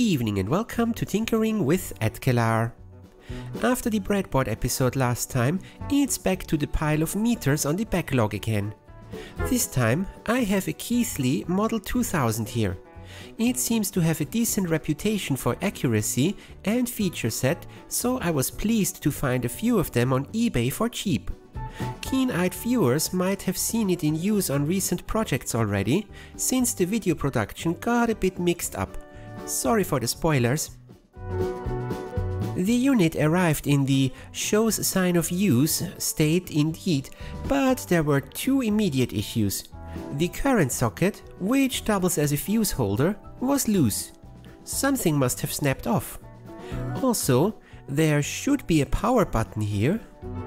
evening and welcome to Tinkering with Outtake. After the breadboard episode last time, it's back to the pile of meters on the backlog again. This time I have a Keithley Model 2000 here. It seems to have a decent reputation for accuracy and feature set, so I was pleased to find a few of them on eBay for cheap. Keen-eyed viewers might have seen it in use on recent projects already, since the video production got a bit mixed up. Sorry for the spoilers. The unit arrived in the shows sign of use state indeed, but there were two immediate issues. The current socket, which doubles as a fuse holder, was loose. Something must have snapped off. Also, there should be a power button here.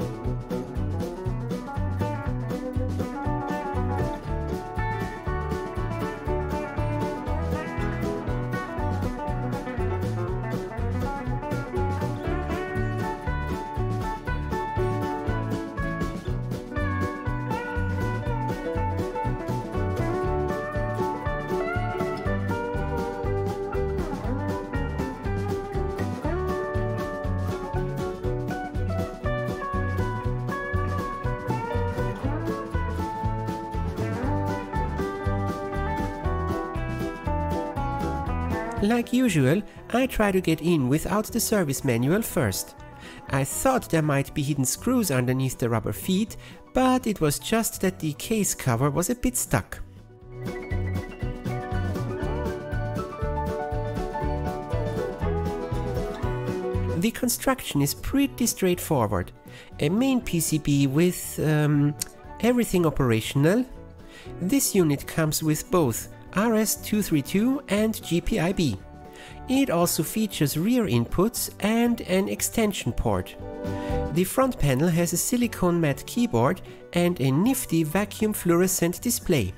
Like usual, I try to get in without the service manual first. I thought there might be hidden screws underneath the rubber feet, but it was just that the case cover was a bit stuck. The construction is pretty straightforward. A main PCB with everything operational. This unit comes with both RS-232 and GPIB. It also features rear inputs and an extension port. The front panel has a silicone matte keyboard and a nifty vacuum fluorescent display.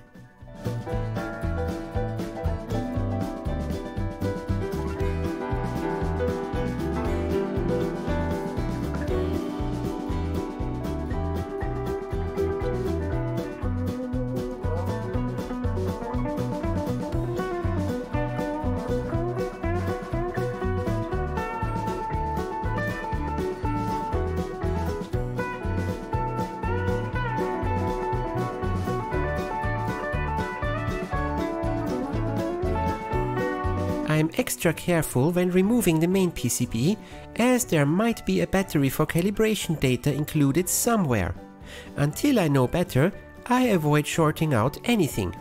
I'm extra careful when removing the main PCB, as there might be a battery for calibration data included somewhere. Until I know better, I avoid shorting out anything.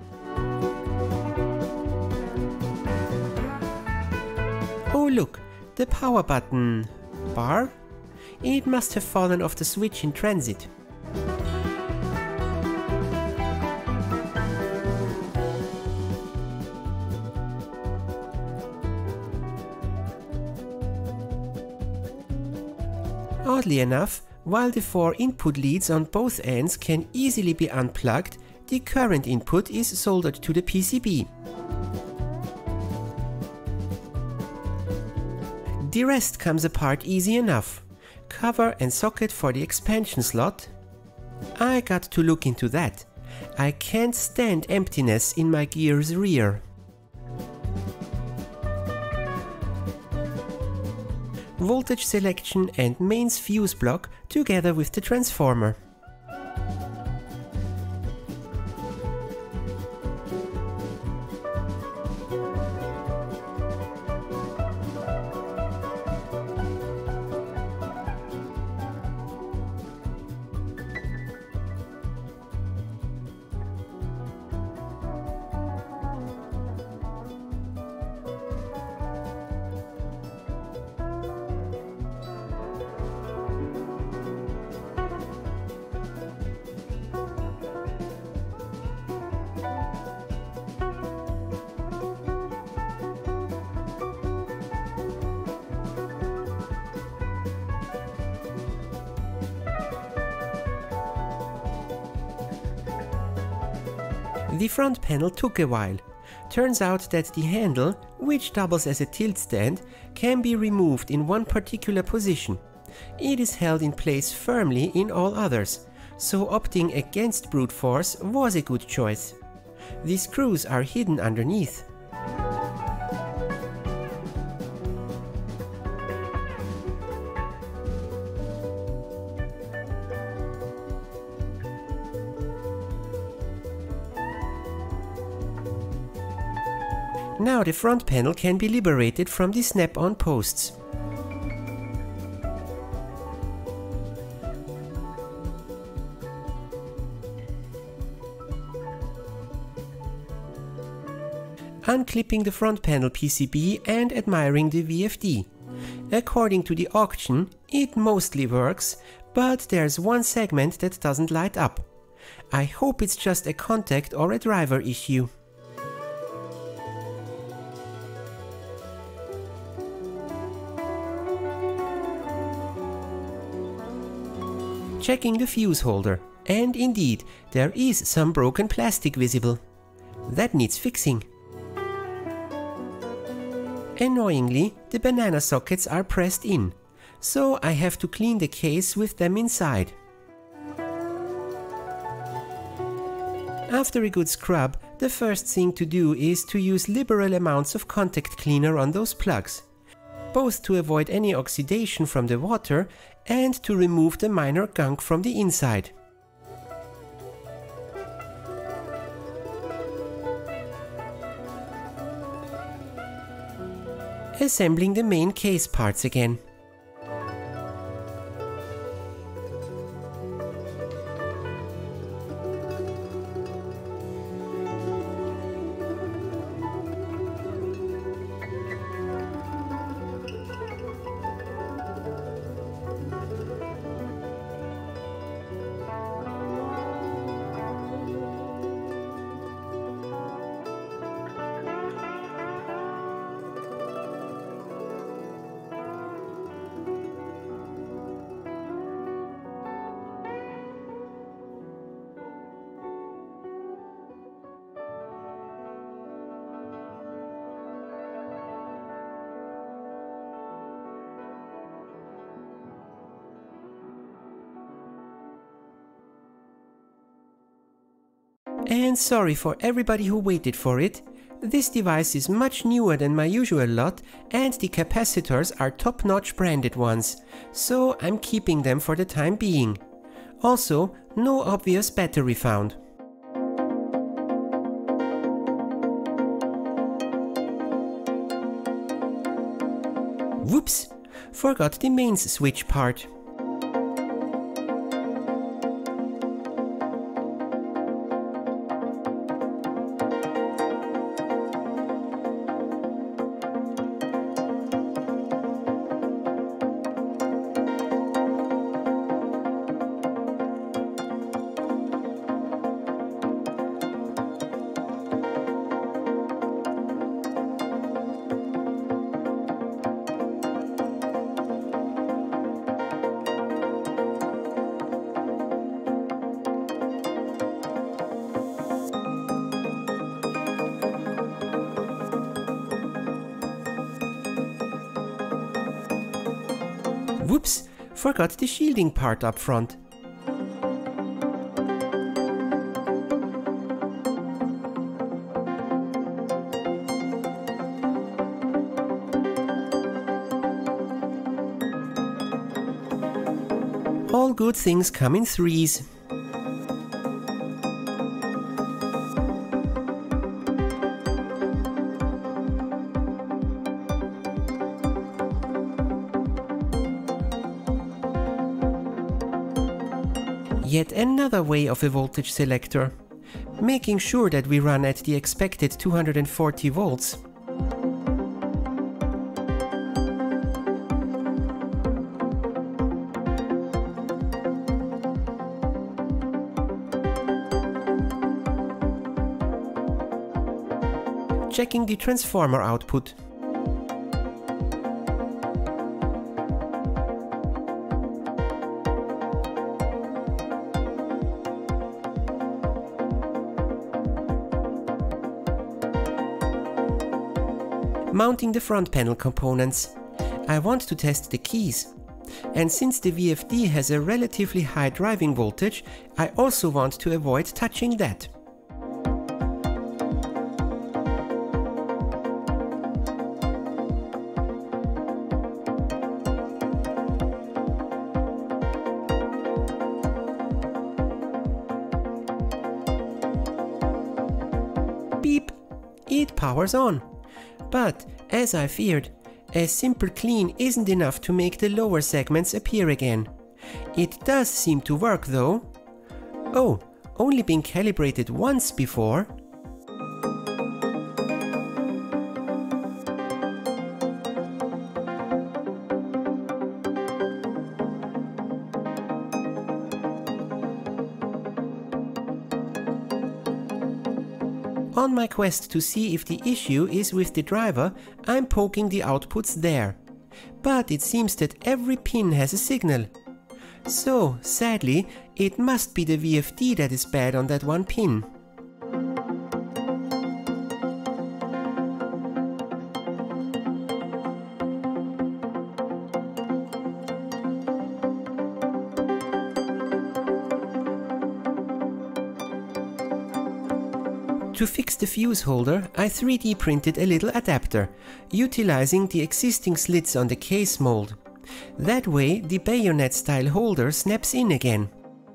Oh look, the power button bar? It must have fallen off the switch in transit. Oddly enough, while the four input leads on both ends can easily be unplugged, the current input is soldered to the PCB. The rest comes apart easy enough. Cover and socket for the expansion slot. I got to look into that. I can't stand emptiness in my gear's rear. Voltage selection and mains fuse block together with the transformer. The front panel took a while. Turns out that the handle, which doubles as a tilt stand, can be removed in one particular position. It is held in place firmly in all others, so opting against brute force was a good choice. The screws are hidden underneath. Now the front panel can be liberated from the snap-on posts. Unclipping the front panel PCB and admiring the VFD. According to the auction, it mostly works, but there's one segment that doesn't light up. I hope it's just a contact or a driver issue. Checking the fuse holder, and indeed, there is some broken plastic visible. That needs fixing. Annoyingly, the banana sockets are pressed in, so I have to clean the case with them inside. After a good scrub, the first thing to do is to use liberal amounts of contact cleaner on those plugs, both to avoid any oxidation from the water and to remove the minor gunk from the inside. Assembling the main case parts again. And sorry for everybody who waited for it. This device is much newer than my usual lot and the capacitors are top-notch branded ones, so I'm keeping them for the time being. Also, no obvious battery found. Whoops! Forgot the mains switch part. Whoops! Forgot the shielding part up front. All good things come in threes. Yet another way of a voltage selector, making sure that we run at the expected 240 volts. Checking the transformer output. Mounting the front panel components. I want to test the keys. And since the VFD has a relatively high driving voltage, I also want to avoid touching that. Beep! It powers on. But, as I feared, a simple clean isn't enough to make the lower segments appear again. It does seem to work though. Oh, only been calibrated once before. On my quest to see if the issue is with the driver, I'm poking the outputs there. But it seems that every pin has a signal. So, sadly, it must be the VFD that is bad on that one pin. To fix the fuse holder, I 3D printed a little adapter, utilizing the existing slits on the case mold. That way, the bayonet style holder snaps in again.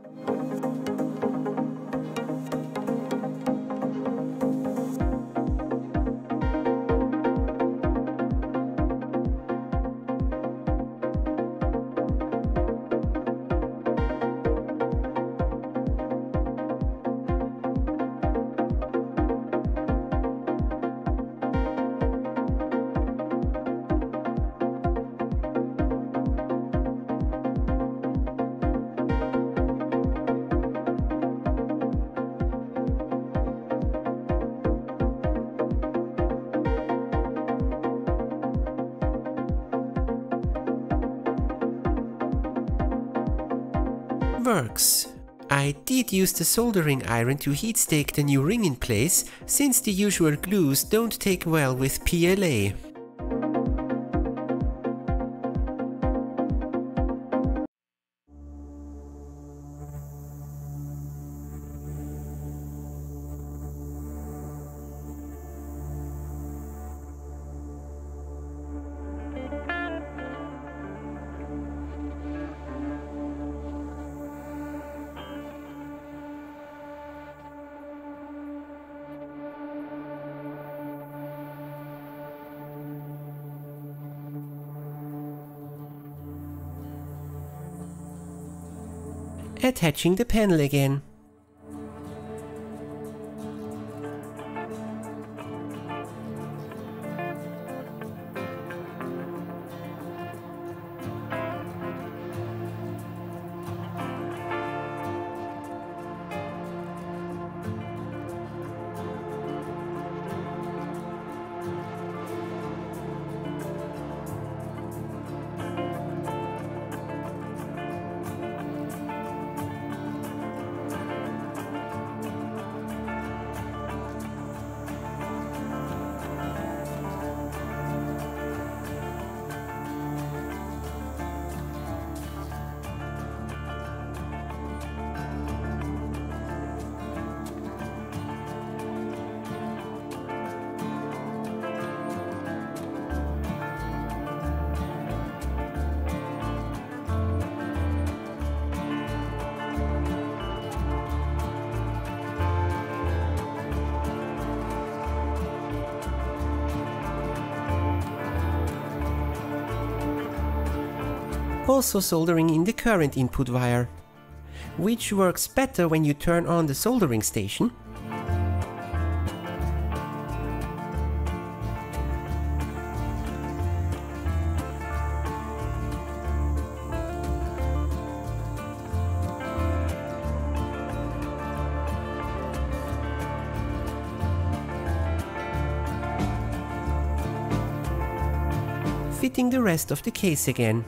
Works. I did use the soldering iron to heat stake the new ring in place, since the usual glues don't take well with PLA. Attaching the panel again. Also soldering in the current input wire, which works better when you turn on the soldering station. Fitting the rest of the case again.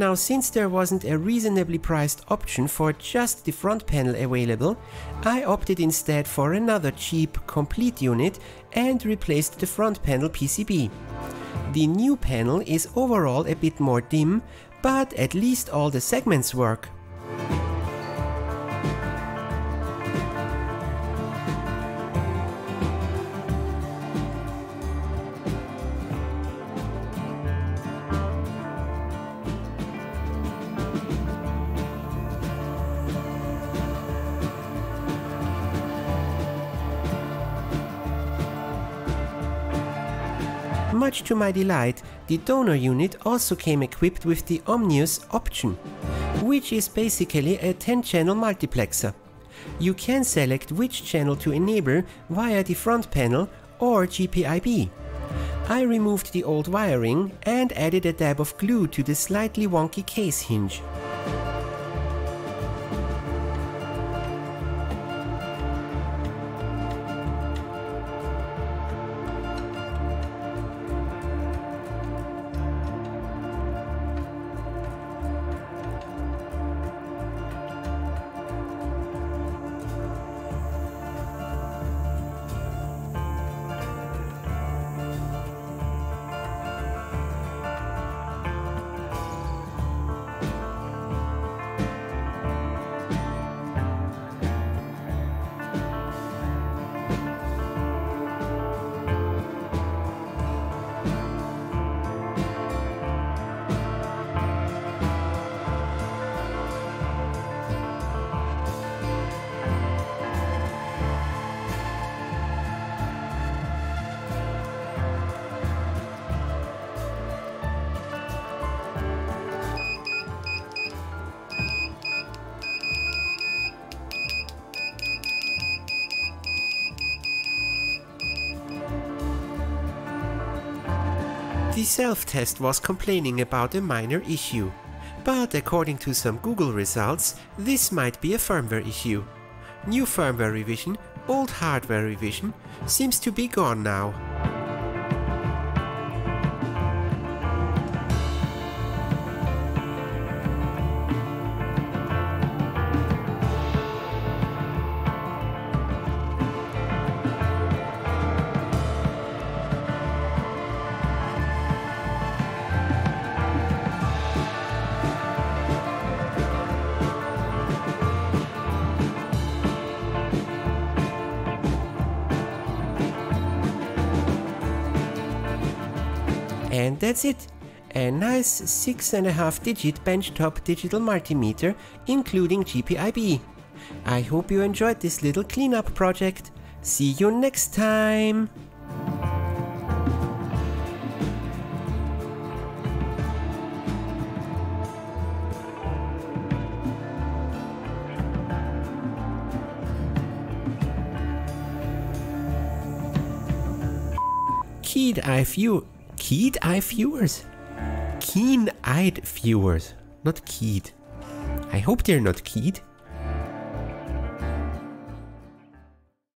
Now, since there wasn't a reasonably priced option for just the front panel available, I opted instead for another cheap, complete unit and replaced the front panel PCB. The new panel is overall a bit more dim, but at least all the segments work. Much to my delight, the donor unit also came equipped with the Omnius option, which is basically a 10-channel multiplexer. You can select which channel to enable via the front panel or GPIB. I removed the old wiring and added a dab of glue to the slightly wonky case hinge. The self-test was complaining about a minor issue, but according to some Google results, this might be a firmware issue. New firmware revision, old hardware revision, seems to be gone now. And that's it! A nice 6.5 digit benchtop digital multimeter including GPIB. I hope you enjoyed this little cleanup project. See you next time! Keen-eyed viewers, not keyed. I hope they're not keyed.